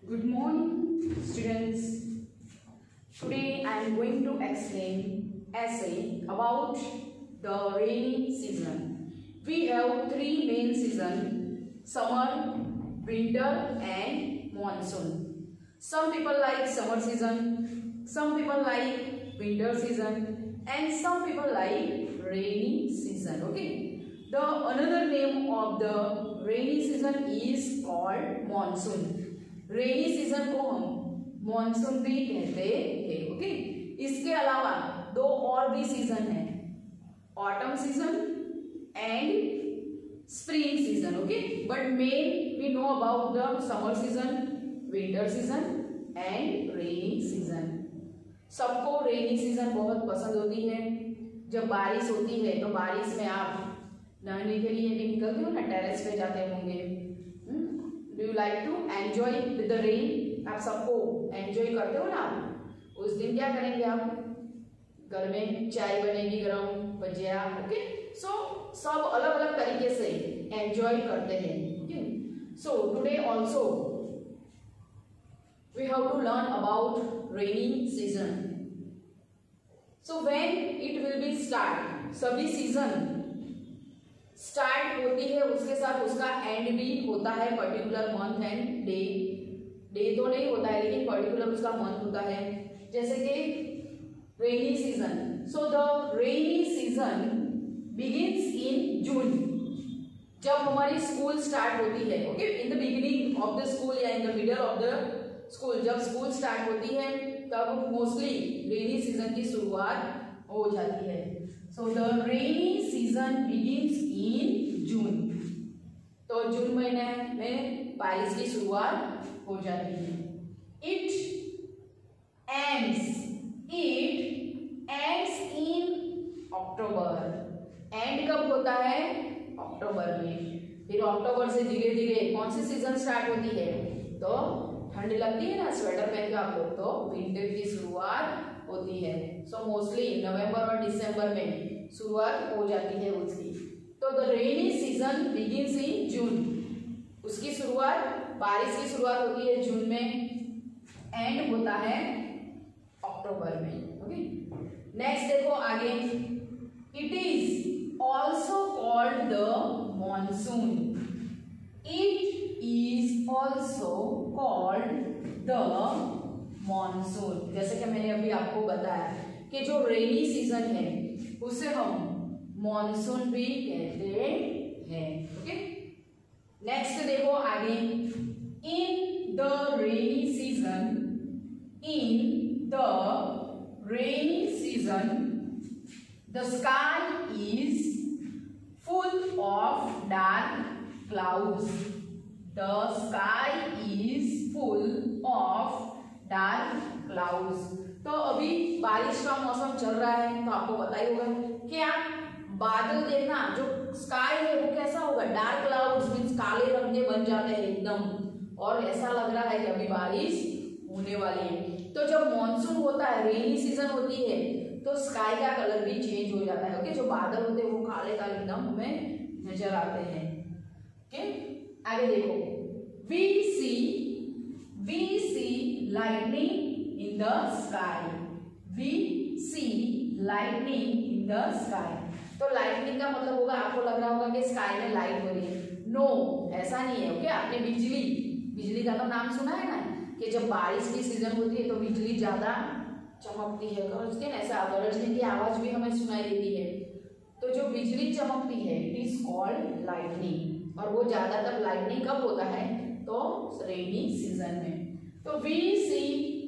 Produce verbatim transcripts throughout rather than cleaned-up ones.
Good morning, students. Today I am going to explain essay about the rainy season. We have three main seasons: summer, winter, and monsoon. Some people like summer season, some people like winter season, and some people like rainy season. Okay. The another name of the rainy season is called monsoon. Rainy season को हम monsoon भी कहते हैं. Okay. इसके अलावा दो और भी सीजन है, autumn season and spring season. Okay. But main we know about the summer season, winter season and rainy season. सबको रेनी सीजन बहुत पसंद होती है. जब बारिश होती है तो बारिश में आप नहाने के लिए भी निकलते हो ना, टेरेस पे जाते होंगे. Do you like to enjoy with the rain? आप सबको एंजॉय करते हो ना. आप उस दिन क्या करेंगे? आप घर में चाय बनेगी गरम, भजिया. ओके. सो सब अलग अलग तरीके से एंजॉय करते हैं. Okay. So today also we have to learn about rainy season. So when it will be start, सभी सीजन स्टार्ट होती है, उसके साथ उसका एंड भी होता है. Particular month and day. Day तो नहीं होता है लेकिन पर्टिकुलर उसका मंथ होता है. जैसे कि rainy season. So the rainy season begins in June. जब हमारी स्कूल स्टार्ट होती है. Okay. In the beginning of the school या in the middle of the school, जब स्कूल स्टार्ट होती है तब मोस्टली रेनी सीजन की शुरुआत हो जाती है. So the rainy season begins in June. तो जून महीने में बारिश की शुरुआत हो जाती है. It ends. It ends in October. End कब होता है? अक्टूबर में. फिर अक्टूबर से धीरे धीरे कौन सी सीजन स्टार्ट होती है? तो ठंड लगती है ना, स्वेटर पहन के आपको, तो विंटर की शुरुआत होती है. सो मोस्टली नवंबर और दिसंबर में शुरुआत हो जाती है उसकी. तो the rainy season begins in June. उसकी शुरुआत, बारिश की शुरुआत होती है जून में, एंड होता है अक्टूबर में. ओके. नेक्स्ट देखो आगे. It is also called the monsoon. It is also called the monsoon. जैसे कि मैंने अभी आपको बताया कि जो रेनी सीजन है उसे हम मॉनसून भी कहते हैं. ओके. नेक्स्ट देखो आगे. In the rainy season, in the rainy season the sky is full of dark clouds. The sky is full of dark clouds. तो अभी बारिश का मौसम चल रहा है तो आपको पता ही होगा कि आप बादल देखना, जो स्काई है वो कैसा होगा? डार्क क्लाउड्स मींस काले रंग के बन जाते हैं एकदम, और ऐसा लग रहा है कि अभी बारिश होने वाली है. तो जब मॉनसून होता है, रेनी सीजन होती है, तो स्काई का कलर भी चेंज हो जाता है. ओके. जो बादल होते हैं वो काले काले एकदम हमें नजर आते हैं. ओके. आगे देखो. We see we see lightning in the sky. We see lightning in the sky. तो lightning का मतलब होगा, आपको लग रहा होगा कि स्काई में लाइट हो रही है. नो, ऐसा नहीं है. ओके. आपने बिजली बिजली का तो नाम सुना है ना, कि जब बारिश की सीजन होती है तो बिजली ज्यादा चमकती है. गरजती है ना, ऐसा गरजने की आवाज भी हमें सुनाई देती है. तो जो बिजली चमकती है इट इज कॉल्ड लाइटनिंग. और वो ज्यादातर लाइटनिंग कब होता है? तो रेनी सीजन में. तो we see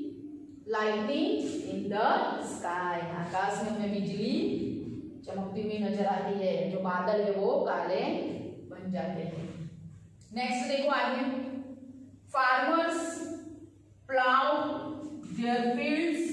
lightning in the sky. आकाश में हमें बिजली चमकती हुई नजर आती है. जो बादल है वो काले बन जाते हैं. नेक्स्ट देखो आगे. Farmers plough their fields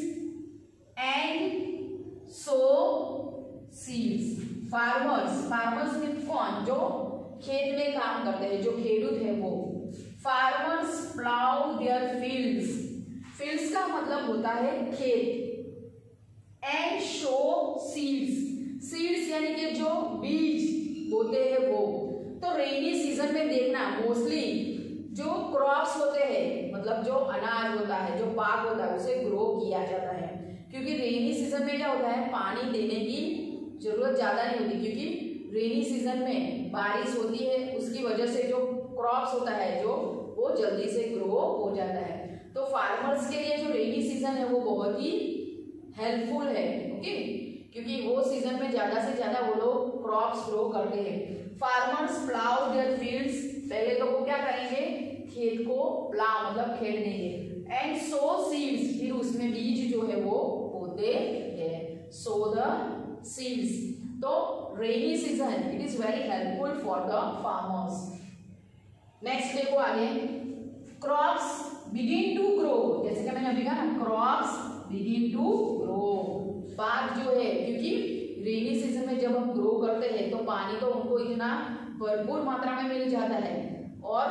and sow seeds. Farmers, farmers mean कौन? जो खेत में काम करते हैं, जो खेडूत है वो. Farmers plough their fields. Fields का मतलब होता है खेत. And show seeds. सीड्स यानी कि जो बीज बोते हैं वो. तो रेनी सीजन में देखना मोस्टली जो क्रॉप्स होते हैं, मतलब जो अनाज होता है, जो पाक होता है, उसे ग्रो किया जाता है। क्योंकि रेनी सीजन में क्या होता है, पानी देने की जरूरत ज्यादा नहीं होती, क्योंकि रेनी सीजन में बारिश होती है, उसकी वजह से जो क्रॉप्स होता है जो वो जल्दी से ग्रो हो जाता है। तो फार्मर्स के लिए जो रेनी सीजन है वो बहुत ही हेल्पफुल है, ओके, क्योंकि वो सीजन में ज्यादा से ज्यादा वो लोग क्रॉप्स ग्रो करते हैं। फार्मर्स प्लाउ देयर फील्ड्स, पहले तो वो क्या करेंगे, खेत को प्लाव मतलब खेत देंगे, एंड सो सीड्स, फिर उसमें बीज जो है वो बोते हैं, सो द सीड्स। तो rainy season it is very helpful for the farmers. Next देखो आगे, क्रॉप्स बिगिन टू ग्रो, जैसे कि मैंने अभी कहा ना, क्रॉप्स बिगिन टू ग्रो, पाक जो है, क्योंकि रेनी सीजन में जब हम ग्रो करते हैं तो पानी तो उनको इतना भरपूर मात्रा में मिल जाता है, और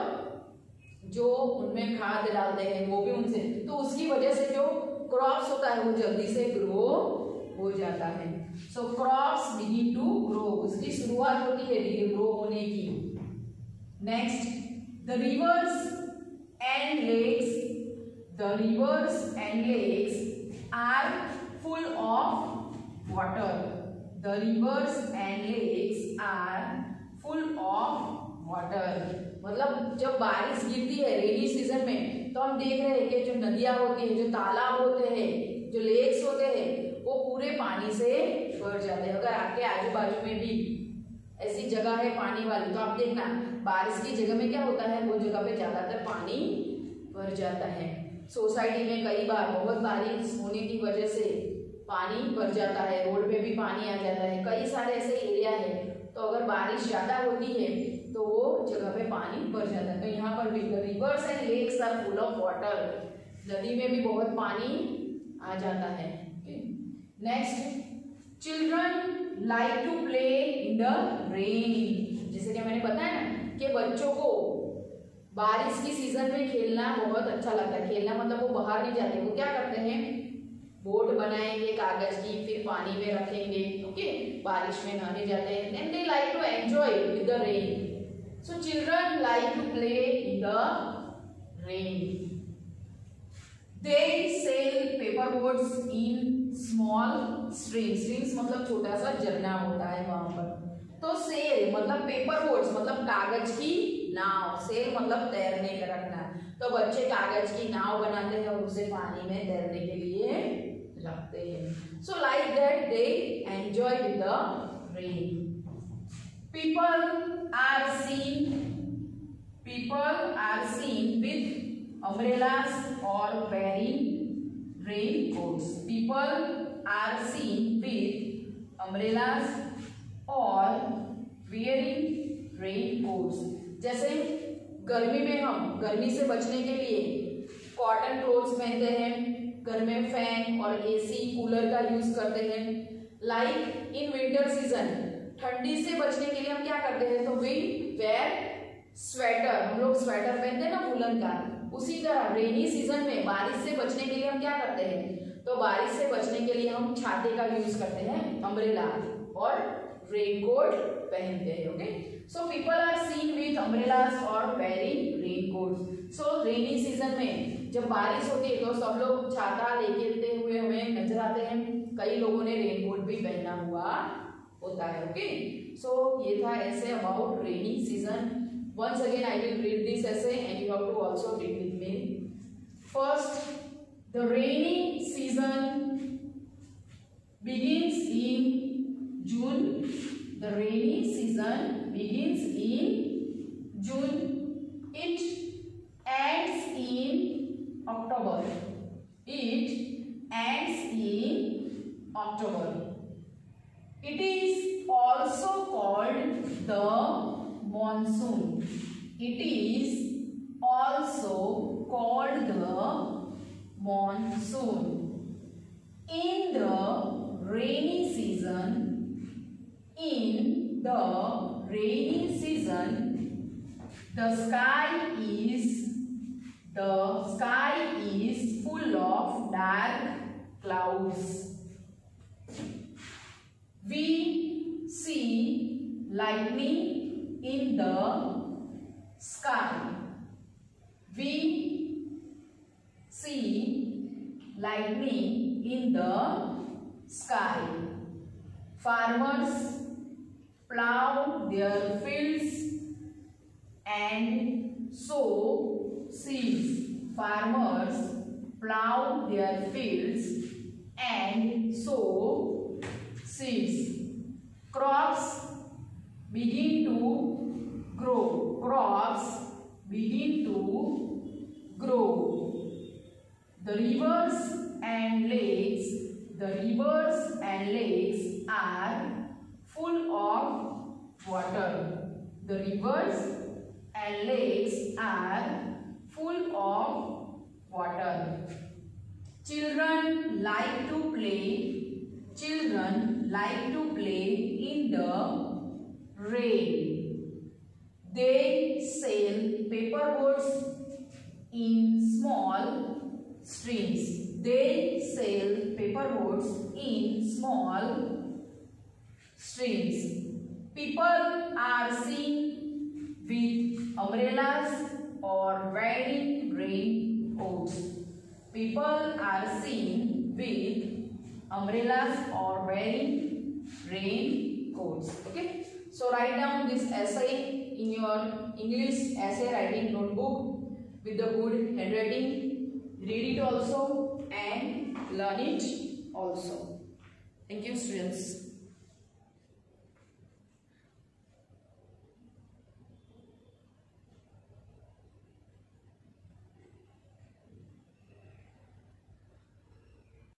जो उनमें खाद डालते हैं वो भी उनसे, तो उसकी वजह से जो क्रॉप्स होता है वो जल्दी से ग्रो हो जाता है। So crops begin to grow, उसकी शुरुआत होती है धीरे ग्रो होने की। Next, the rivers and lakes, the rivers and lakes are full of water, the rivers and lakes are full of water. मतलब जब बारिश गिरती है रेनी सीजन में तो हम देख रहे हैं कि जो नदियां होती है, जो तालाब होते हैं, जो लेक्स होते हैं, वो पूरे पानी से भर जाते हैं। अगर आपके आजू बाजू में भी ऐसी जगह है पानी वाली, तो आप देखना बारिश की जगह में क्या होता है, वो जगह पे ज्यादातर पानी भर जाता है। सोसाइटी में कई बार बहुत बारिश होने की वजह से पानी भर जाता है, रोड पे भी पानी आ जाता है, कई सारे ऐसे एरिया है, तो अगर बारिश ज्यादा होती है तो वो जगह पे पानी भर जाता है। तो यहाँ पर भी rivers and lakes are full of water, नदी में भी बहुत पानी आ जाता है। Next, children like to play in the rain, जैसे कि मैंने बताया ना कि बच्चों को बारिश की सीजन में खेलना बहुत अच्छा लगता है। खेलना मतलब वो बाहर नहीं जाते, वो क्या करते हैं, बोट बनाएंगे कागज की, फिर पानी में रखेंगे, ओके, बारिश में नहाने जाते हैं, and they like to enjoy with the rain. So children like to play in the rain. They sail paper boats in small streams, streams मतलब छोटा सा झरना होता है वहां पर। तो सेल मतलब पेपर बोट्स मतलब कागज की नाव, सेल मतलब तैरने का रखना, तो बच्चे कागज की नाव बनाते हैं और उसे पानी में तैरने के लिए रखते हैं। So like that they enjoy with the rain. People are seen people are seen with umbrellas और wearing raincoats, people are seen with umbrellas और वेयरिंग रेनकोट्स। जैसे गर्मी में हम गर्मी से बचने के लिए कॉटन क्लोथ्स पहनते हैं, घर में फैन और एसी कूलर का यूज करते हैं। लाइक इन विंटर सीजन ठंडी से बचने के लिए हम क्या करते हैं, तो वी वेयर स्वेटर, हम लोग स्वेटर पहनते हैं ना वूलन का, उसी तरह रेनी सीजन में बारिश से बचने के लिए हम क्या करते हैं, तो बारिश से बचने के लिए हम छाते का यूज करते हैं, अम्ब्रेला और रेनकोट पहनते हैं। Okay, so people are seen with umbrellas और wearing raincoats. So rainy season में जब बारिश होती है तो सब लोग छाता लेके हुए हमें नजर आते हैं, कई लोगों ने रेनकोट भी पहना हुआ होता है। ओके, सो ये था ऐसे about rainy season. Once again I will read this essay and you have to also read with me. First, the rainy season begins in June. The rainy season begins in June. It ends in October. It ends in October. It is also called the monsoon. It is also called the monsoon. In the rainy season, in the rainy season, the sky is the sky is full of dark clouds. We see lightning in the sky. We see lightning in the sky. Farmers plow their fields and sow seeds. Farmers plow their fields and sow seeds. Crops begin to grow. Crops begin to grow. The rivers and lakes, the rivers and lakes are full of water. The rivers and lakes are full of water. Children like to play. Children like to play in the rain. They sell paper boats in small streams. They sell paper boats in small streams. People are seen with umbrellas or wearing raincoats. People are seen with umbrellas or wearing raincoats. Okay. So write down this essay in your English essay writing notebook with the good handwriting. Read it also and learn it also. Thank you, students.